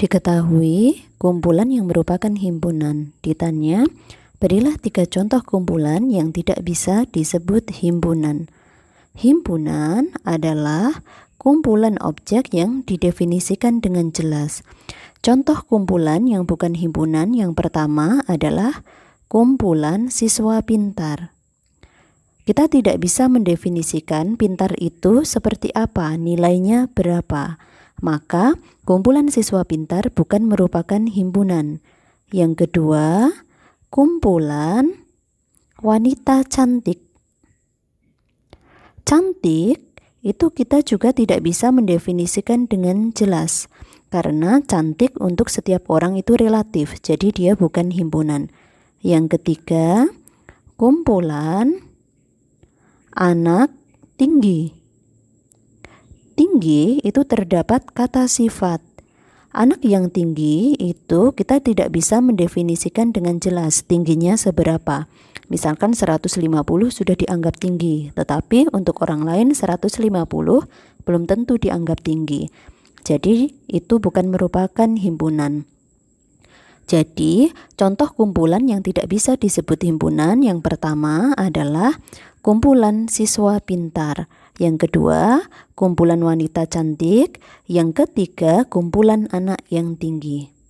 Diketahui kumpulan yang merupakan himpunan. Ditanya, berilah 3 contoh kumpulan yang tidak bisa disebut himpunan. Himpunan adalah kumpulan objek yang didefinisikan dengan jelas. Contoh kumpulan yang bukan himpunan yang pertama adalah kumpulan siswa pintar. Kita tidak bisa mendefinisikan pintar itu seperti apa, nilainya berapa. Maka, kumpulan siswa pintar bukan merupakan himpunan. Yang kedua, kumpulan wanita cantik. Cantik itu kita juga tidak bisa mendefinisikan dengan jelas. Karena cantik untuk setiap orang itu relatif, jadi dia bukan himpunan. Yang ketiga, kumpulan anak tinggi. Tinggi itu terdapat kata sifat. Anak yang tinggi itu kita tidak bisa mendefinisikan dengan jelas tingginya seberapa. Misalkan 150 sudah dianggap tinggi, tetapi untuk orang lain 150 belum tentu dianggap tinggi. Jadi itu bukan merupakan himpunan. Jadi contoh kumpulan yang tidak bisa disebut himpunan yang pertama adalah kumpulan siswa pintar. Yang kedua, kumpulan wanita cantik. Yang ketiga, kumpulan anak yang tinggi.